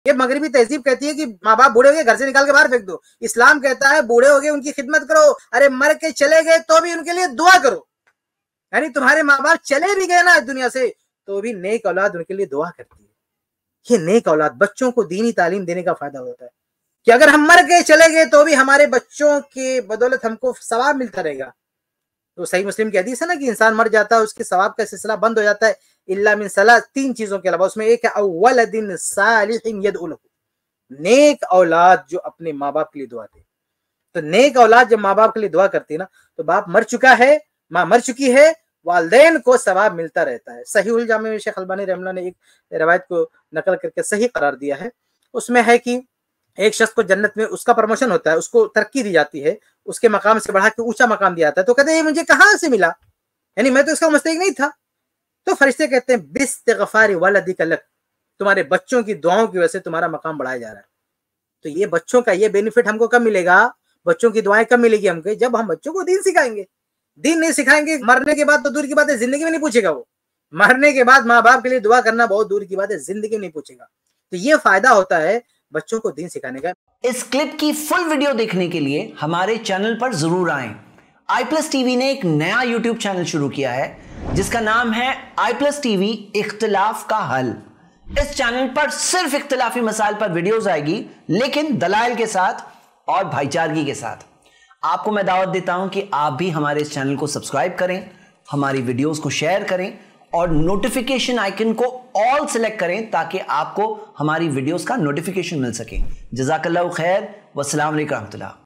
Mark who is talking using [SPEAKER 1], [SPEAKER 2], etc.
[SPEAKER 1] یہ مغربی تہذیب کہتی ہے کہ ماں باپ بوڑھے ہو گئے گھر سے نکال کے باہر پھینک دو. اسلام کہتا ہے بوڑھے ہو گئے ان کی خدمت کرو, ارے مر کے چلے گئے تو بھی ان کے لیے دعا کرو. یعنی تمہارے ماں باپ چلے بھی گئے نا دنیا سے تو بھی نیک اولاد ان کے لیے دعا کرتی ہے. یہ نیک اولاد بچوں کو دینی تعلیم دینے کا فائدہ ہوتا ہے کہ اگر ہم مر کے چلے گئے تو بھی ہمارے بچوں کی بدولت ہم کو ثواب ملتا رہے گا. تو صحیح مسلم کی حدیث ہے نا کہ انسان مر جاتا ہے اس کے ثواب کا سلسلہ بند ہو جاتا ہے الا من ثلاث, 3 چیزوں کے علاوہ. اس میں ایک ہے اولد صالح يدعو له, نیک اولاد جو اپنے ماں باپ کے لیے دعا دے. تو نیک اولاد جب ماں باپ کے لیے دعا کرتی ہے نا تو باپ مر چکا ہے, ماں مر چکی ہے, والدین کو ثواب ملتا رہتا ہے. صحیح الجامع میں شیخ البانی رحمہ اللہ نے ایک روایت کو نقل کر کے صحیح قرار دیا ہے. اس میں ہے کہ ایک شخص کو جنت میں اس کا پروموشن ہوتا ہے, اس کو ترقی دی جاتی ہے, اس کے مقام سے بڑھا کے اونچا مقام دیا جاتا ہے. تو کہتے ہیں یہ مجھے کہاں سے ملا, یعنی میں تو اس کا مستحق نہیں تھا. تو فرشتے کہتے ہیں باستغفار ولدک لک, تمہارے بچوں کی دعاؤں کی وجہ سے تمہارا مقام بڑھایا جا رہا ہے. تو یہ بچوں کا یہ بینیفٹ ہم کو کب ملے گا, بچوں کی دعائیں کب ملے گی ہم کو, جب ہم بچوں کو دین سکھائیں گے. دین نہیں سکھائیں گے مرنے کے بعد تو دور کی بات ہے, زندگی میں نہیں پوچھے گا. وہ مرنے کے بعد ماں باپ کے لیے دعا کرنا بہت دور کی بات ہے, زندگی میں نہیں پوچھے گا. تو یہ فائدہ ہوتا ہے بچوں کو دین سکھانے کا.
[SPEAKER 2] اس کلپ کی فل ویڈیو دیکھنے کے لیے ہمارے چینل پر ضرور آئیں. آئی پلس ٹی وی نے ایک نیا یوٹیوب چینل شروع کیا ہے جس کا نام ہے آئی پلس ٹی وی اختلاف کا حل. اس چینل پر صرف اختلافی مسائل پر ویڈیوز آئے گی, لیکن دلائل کے ساتھ اور بھائی چارگی کے ساتھ. آپ کو میں دعوت دیتا ہوں کہ آپ بھی ہمارے اس چینل کو سبسکرائب کریں, ہماری ویڈیوز کو شیئر کریں اور نوٹیفیکیشن آئیکن کو آل سلیکٹ کریں تاکہ آپ کو ہماری ویڈیوز کا نوٹیفیکیشن مل سکے. جزاک اللہ خیر, والسلام علیکم ورحمۃ اللہ.